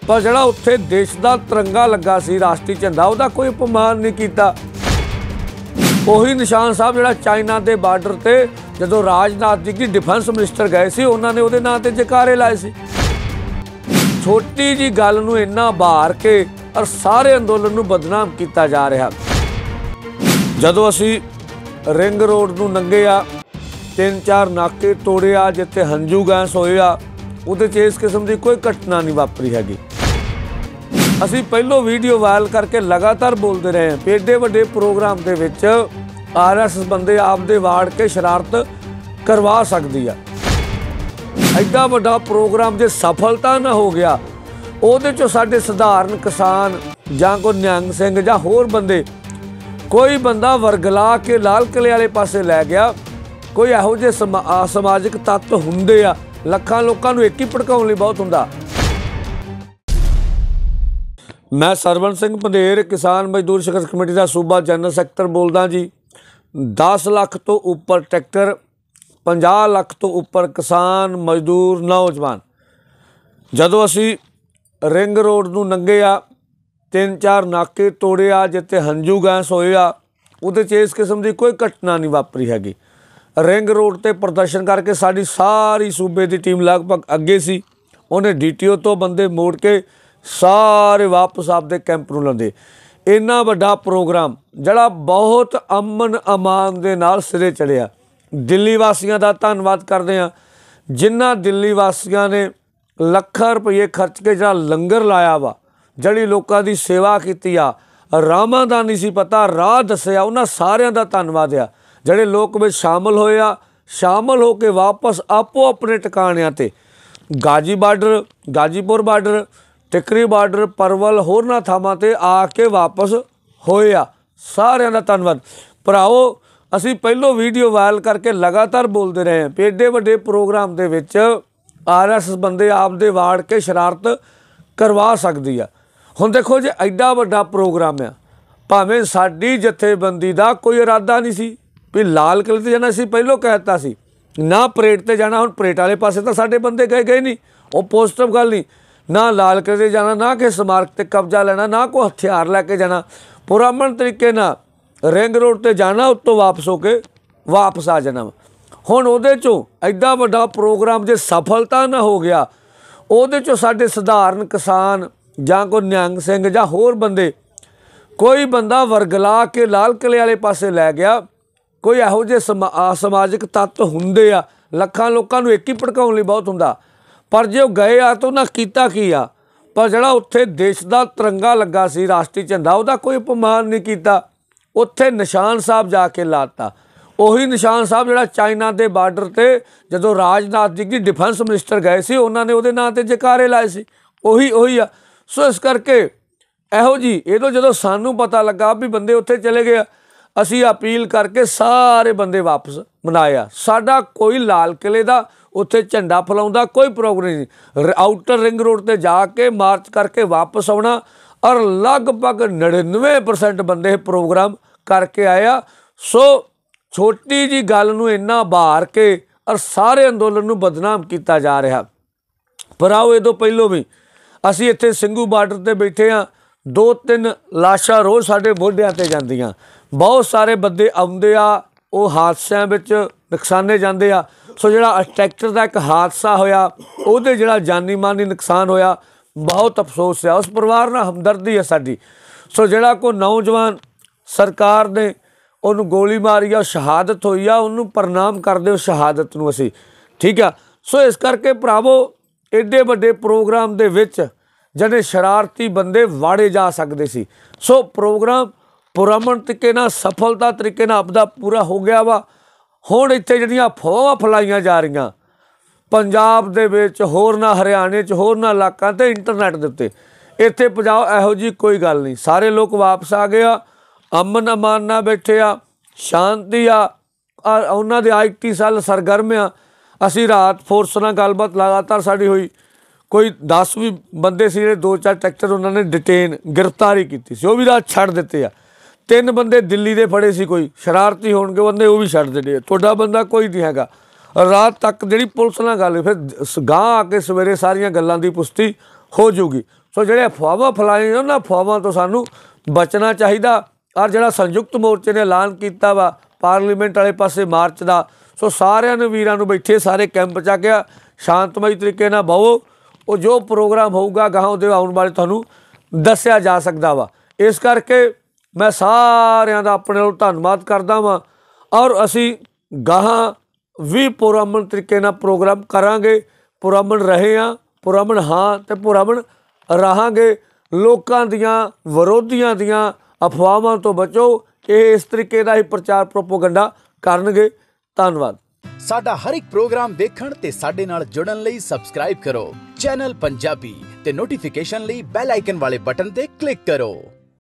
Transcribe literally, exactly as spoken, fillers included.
पर जिहड़ा उत्थे देश का तिरंगा लगा सी, राष्ट्रीय झंडा, उसका कोई अपमान नहीं किया। उही निशान साहब जिहड़ा चाइना के बार्डर ते जदों राजनाथ जी की डिफेंस मिनिस्टर गए सी, उन्होंने उहदे नां ते जयकारे लाए सी। छोटी जी गल नूं इन्ना बार के और सारे अंदोलन नूं बदनाम किया जा रहा। जदों असी रिंग रोड नूं लंघे आ, तीन चार नाके तोड़े आ, जिथे हंजू गैस होए आ, उहदे च इस किस्म की कोई घटना नहीं वापरी हैगी। असी पहलों वीडियो वायरल करके लगातार बोलते रहे हैं, एडे वड्डे प्रोग्राम के विच आर एस एस बंदे आपदे वाड़ के शरारत करवा सकती है। एडा वड्डा प्रोग्राम जे सफलता ना हो गया, उहदे चों साडे सधारण किसान जां कोई निहंग सिंह जां होर बंदे, कोई बंदा वरगला के लाल किले वाले पासे लै गया, कोई इहो जिहे समा समाजिक तत्व हुंदे आ, लखां लोकां नूं एक ही भड़काउण लई बहुत हुंदा। मैं सरवण सिंह पंधेर, किसान मजदूर संघर्ष कमेटी का सूबा जनरल सैकटर बोलदा जी। दस लाख तो उपर ट्रैक्टर, पचास लाख तो उपर किसान मजदूर नौजवान, जदों असी रिंग रोड नूं लंघे आ, तीन चार नाके तोड़े आ, जिथे हंजू गैस होए आ, उहदे च इस किस्म की कोई घटना नहीं वापरी हैगी। रिंग रोड ते प्रदर्शन करके साडी सारी सूबे की टीम लगभग अगे सी, उन्हें डी टी ओ तो बंदे मोड़ के सारे वापस आपदे कैंप नूं लंदे। इन्ना वड्डा प्रोग्राम जिहड़ा बहुत अमन अमान दे नाल सिरे चढ़िया। दिल्ली वासियों का धन्नवाद करते हैं, जिन्हां दिल्ली वासियों ने लखां रुपये खर्च के जिहड़ा लंगर लाया वा, जिहड़ी लोकां दी सेवा कीती आ, राहां दा नहीं सी पता, राह दस्सिया, उन्हां सारियां दा धन्नवाद आ। जिहड़े लोक विच शामिल होए आ, शामिल हो के वापस आपो अपने ठिकाणिਆਂ ते Ghazi border, Ghazipur border, Tikri border, परवल, होरनां थावां ते आके वापस होए आ। सारियां दा धन्नवाद भराओ। असी पहलों वीडियो वायरल करके लगातार बोलते रहे हैं, एडे वड्डे प्रोग्राम के विच आर एस एस बंदे आपदे वाड़ के शरारत करवा सकती है। हुण देखो जी, एडा वड्डा प्रोग्राम आ, भावें साडी जथेबंदी का कोई इरादा नहीं सी भी लाल किले ते जाना, असीं पहलों कहता सी ना परेड ते जाना। हुण परेड वाले पासे तो साडे बंदे गए गए नहीं, वो पॉजिटिव गल नहीं। ना लाल किले ते जाना, ना कि स्मारक ते कब्जा लेना, ना कोई हथियार लैके जाना, पुरअमन तरीके नाल रिंग रोड ते जाना, उत्तों वापस होके वापस आ जाना। हुण उहदे चों एडा वड्डा प्रोग्राम जे सफलता ना हो गया, उहदे चों साडे सधारण किसान जां कोई निहंग सिंह जां होर बंदे, कोई बंदा वरगला के लाल किले वाले पासे लै गया, कोई इहो जिहे समा समाजिक तत्व हुंदे आ, लखां लोकां नूं एक ही भड़काउण लई बहुत हुंदा। पर जे गए आ तो उन्हां कीता की आ, पर जिहड़ा उत्थे देश का तिरंगा लगा सी, राष्ट्रीय झंडा, उसका कोई अपमान नहीं किया। उत्थे निशान साहब जाके लाता, उही निशान साहब जिहड़ा चाइना के बार्डर ते जदों राजनाथ जी की डिफेंस मिनिस्टर गए सी, उन्होंने उहदे नां ते जयकारे लाए सी, उही उही आ। सो इस करके इहो जी इहदों जदों सानू पता लगा भी बंदे उत्थे चले गए, असी अपील करके सारे बंदे वापस मनाया। साडा कोई लाल किले का उत्थे झंडा फैलाउंदा कोई प्रोग्राम नहीं, आउटर रिंग रोड ते जाके मार्च करके वापस आउणा, और लगभग नड़िनवे परसेंट बंदे प्रोग्राम करके आया। सो छोटी जी गल नूं इन्ना बार के और सारे अंदोलन नूं बदनाम किया जा रहा। पर आओ इदों पहलों भी असी इत्थे ਸਿੰਘੂ बार्डर ते बैठे हाँ, दो तीन लाशां रोज़ साडे मोढिਆਂ ते ਜਾਂਦੀਆਂ, बहुत सारे बंदे आउंदे आ, वो हादसिਆਂ विच नुकसाने जाते आ। सो जिहड़ा ट्रैक्टर का एक हादसा होया, उहदे जिहड़ा जानी मानी नुकसान होया, बहुत अफसोस है, उस परिवार नाल हमदर्दी है साडी। सो जिहड़ा कोई नौजवान सरकार ने उन्होंने गोली मारी आ, शहादत हुई आ, उन्होंने प्रणाम करदे उस शहादत नूं असीं, ठीक है। सो इस करके भरावो एडे वड्डे प्रोग्राम दे विच जिहड़े शरारती बंदे वाड़े जा सकते सी, सो प्रोग्राम पुरअमन तरीके नाल सफलता तरीके नाल आपदा पूरा हो गया वा। हुण इत्थे जिहड़ियां अफवाहां फैलाईਆਂ जा रहीਆਂ पंजाब दे विच, होर ना हरियाणे च, होर ना इलाकों ते इंटरनेट दे उत्ते, इत्थे पंजाब इहो जी कोई गल नहीं। सारे लोग वापस आ गए आ, अमन अमान नाल बैठे आ, शांति आ, उन्हां दे आई टी सैल सरगर्म आ। असी रात फोर्स नाल गलबात लगातार साडी होई, कोई दस भी बंदे सी जिहड़े दो चार ट्रैक्टर उन्होंने डिटेन गिरफ्तारी की सी, वो भी रात छड्ड दित्ते आ। तीन बंदे दिल्ली दे फड़े सी, कोई शरारती होणगे बंदे, वो भी छड्ड दित्ते। तुहाडा बंदा कोई नहीं हैगा। रात तक जिहड़ी पुलिस नाल गल, फिर गांह आके सवेरे सारियां गल्लां दी पुष्टि हो जूगी। ਸੋ ਜਿਹੜੇ ਅਫਵਾਹਾਂ ਫੈਲਾਈਆਂ ਉਹਨਾਂ ਅਫਵਾਹਾਂ ਤੋਂ ਸਾਨੂੰ ਬਚਣਾ ਚਾਹੀਦਾ। ਔਰ ਜਿਹੜਾ ਸੰਯੁਕਤ ਮੋਰਚੇ ਨੇ ਐਲਾਨ ਕੀਤਾ ਵਾ ਪਾਰਲੀਮੈਂਟ ਵਾਲੇ ਪਾਸੇ ਮਾਰਚ ਦਾ, ਸੋ ਸਾਰਿਆਂ ਨੇ ਵੀਰਾਂ ਨੂੰ ਬੈਠੇ ਸਾਰੇ ਕੈਂਪ 'ਚ ਆ ਗਿਆ ਸ਼ਾਂਤਮਈ ਤਰੀਕੇ ਨਾਲ ਬਹੋ। ਉਹ ਜੋ ਪ੍ਰੋਗਰਾਮ ਹੋਊਗਾ ਗਾਹਾਂ ਉਹਦੇ ਆਉਣ ਵਾਲੇ ਤੁਹਾਨੂੰ ਦੱਸਿਆ ਜਾ ਸਕਦਾ ਵਾ। ਇਸ ਕਰਕੇ ਮੈਂ ਸਾਰਿਆਂ ਦਾ ਆਪਣੇ ਵੱਲੋਂ ਧੰਨਵਾਦ ਕਰਦਾ ਵਾਂ। ਔਰ ਅਸੀਂ ਗਾਹਾਂ ਵੀ ਪੁਰਅਮਨ ਤਰੀਕੇ ਨਾਲ ਪ੍ਰੋਗਰਾਮ ਕਰਾਂਗੇ। ਪੁਰਅਮਨ ਰਹੇ ਹਾਂ, ਪੁਰਅਮਨ ਹਾਂ ਅਤੇ ਪੁਰਅਮਨ ਰਹਾਂਗੇ। ਲੋਕਾਂ ਦੀਆਂ ਵਿਰੋਧੀਆਂ ਦੀਆਂ ਅਫਵਾਹਾਂ ਤੋਂ ਬਚੋ। ਇਹ ਇਸ ਤਰੀਕੇ ਦਾ ਹੀ ਪ੍ਰਚਾਰ ਪ੍ਰੋਪੋਗੰਡਾ ਕਰਨਗੇ। ਧੰਨਵਾਦ। ਸਾਡਾ ਹਰ ਇੱਕ ਪ੍ਰੋਗਰਾਮ ਦੇਖਣ ਤੇ ਸਾਡੇ ਨਾਲ ਜੁੜਨ ਲਈ ਸਬਸਕ੍ਰਾਈਬ ਕਰੋ ਚੈਨਲ ਪੰਜਾਬੀ ਤੇ ਨੋਟੀਫਿਕੇਸ਼ਨ ਲਈ ਬੈਲ ਆਈਕਨ ਵਾਲੇ ਬਟਨ ਤੇ ਕਲਿੱਕ ਕਰੋ।